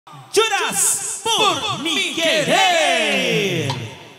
Lloras por mi querer.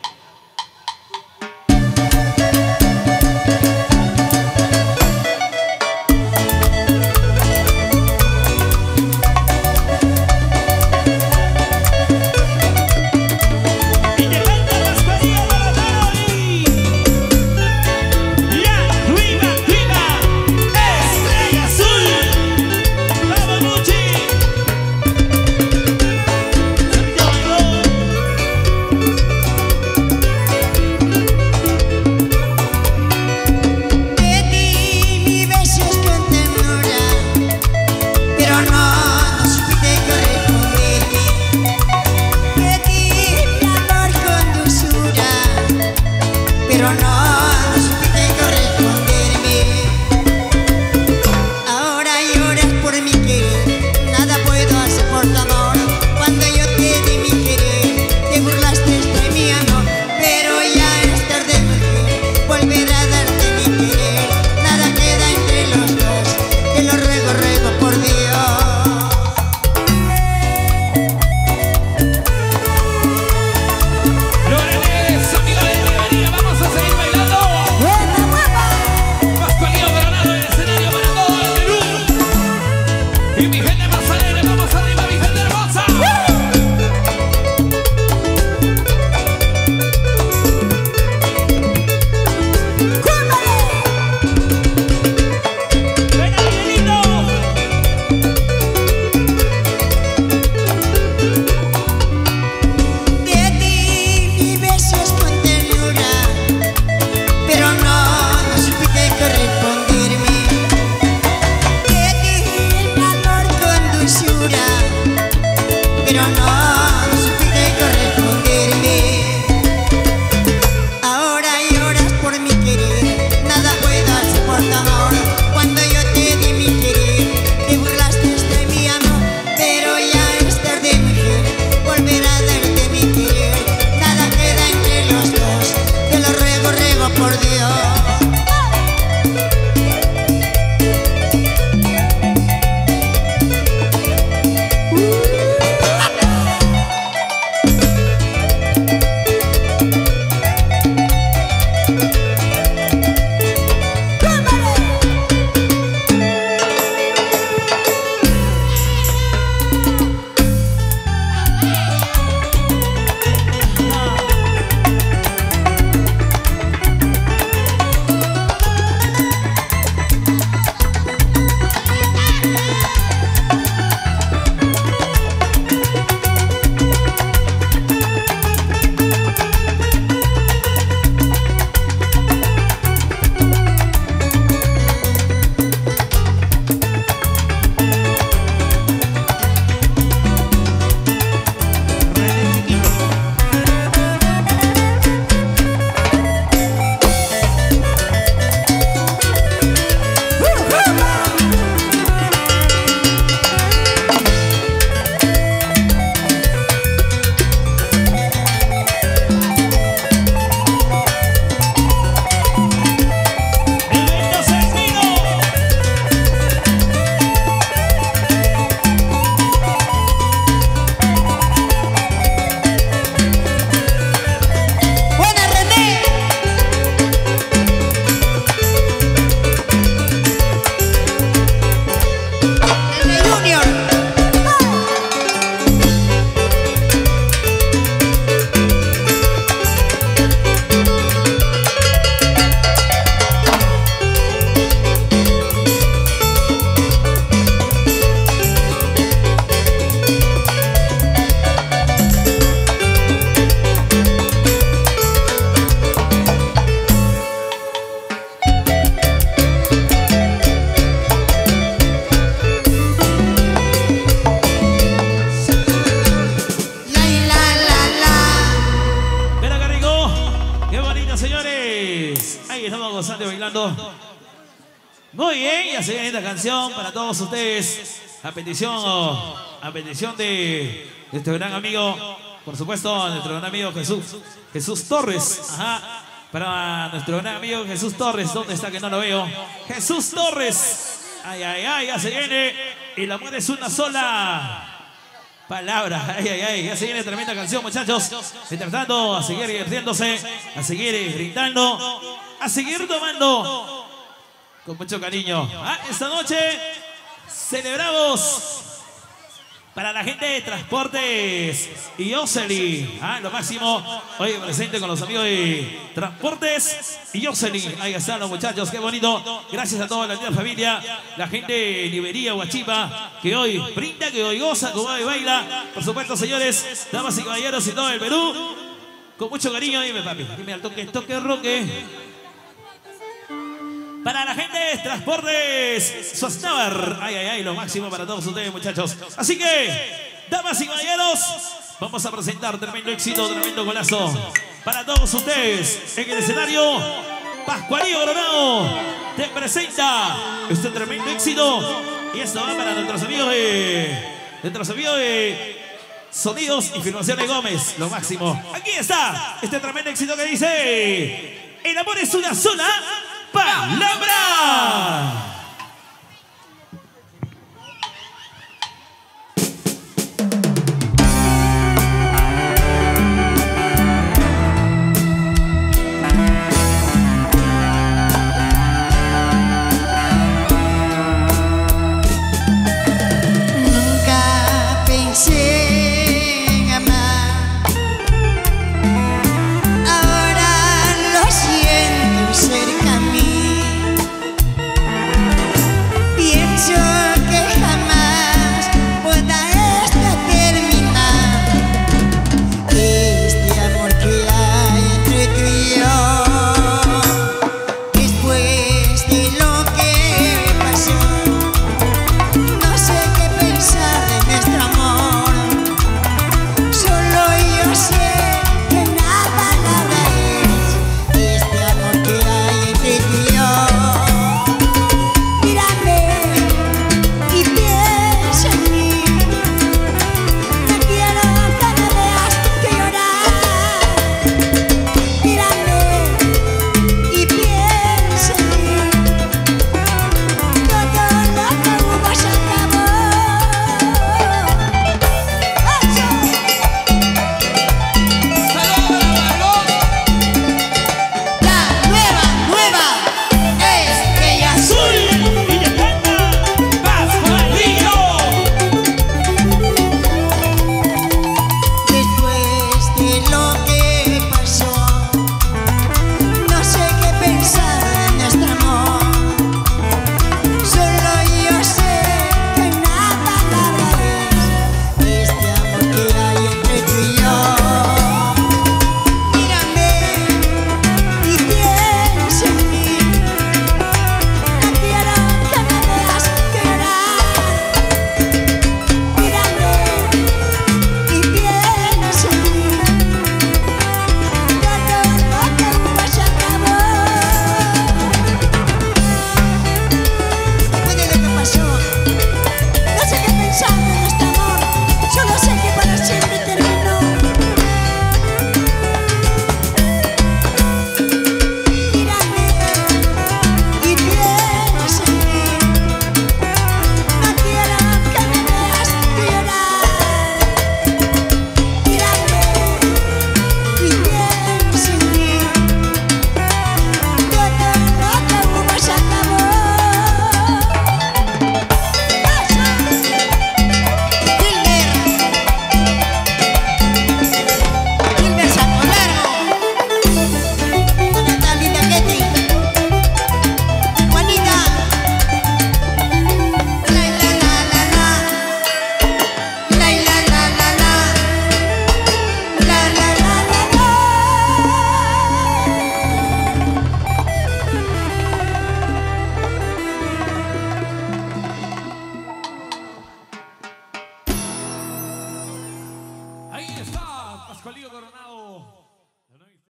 Muy bien, ya se viene esta canción para todos ustedes. A petición de nuestro gran amigo, por supuesto, nuestro gran amigo Jesús Torres. Ajá. Para nuestro gran amigo Jesús Torres. ¿Dónde está que no lo veo? Jesús Torres. Ay, ay, ay, ya se viene. Y la muerte es una sola. Palabra, ay, ay, ay, ya se viene tremenda canción, muchachos. Mientras tanto, a seguir divirtiéndose, a seguir brindando, a seguir tomando con mucho cariño. Esta noche celebramos para la gente de Transportes y Jocelyn. Lo máximo, hoy presente con los amigos de Transportes y Jocelyn. Ahí están los muchachos, qué bonito. Gracias a toda la linda familia, la gente de Libería, Huachipa, que hoy brinda, que hoy goza, que hoy baila. Por supuesto, señores, damas y caballeros y todo el Perú, con mucho cariño. Dime, papi, dime al toque, toque, roque. Para la gente de Transportes Sosnavar. Ay, ay, ay, lo máximo para todos ustedes, muchachos. Así que, damas y caballeros, vamos a presentar tremendo éxito, tremendo golazo para todos ustedes. En el escenario, Pascualillo Coronado te presenta este tremendo éxito. Y esto va para nuestros amigos de Sonidos y Filmaciones Gómez. Lo máximo. Aquí está este tremendo éxito que dice: el amor es una sola palabra.